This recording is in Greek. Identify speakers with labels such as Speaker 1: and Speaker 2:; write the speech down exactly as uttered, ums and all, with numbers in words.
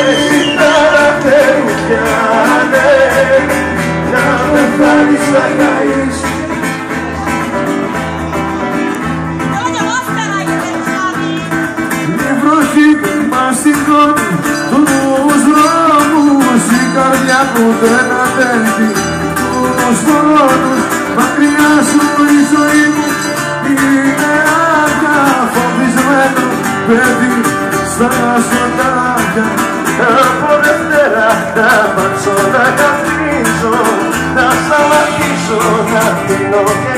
Speaker 1: ζητάρα περουκιάνε να με φάνεις να καείς. Η βροχή μας σηκώνει τους δρόμους, η καρδιά που δεν αντέχει τους χρόνους. Μακριά σου η ζωή μου είναι άδεια, φοβισμένο παιδί στα σωτάκια. Από Δευτέρα να πάτσω να καθίσω, να σταματήσω να πίνω.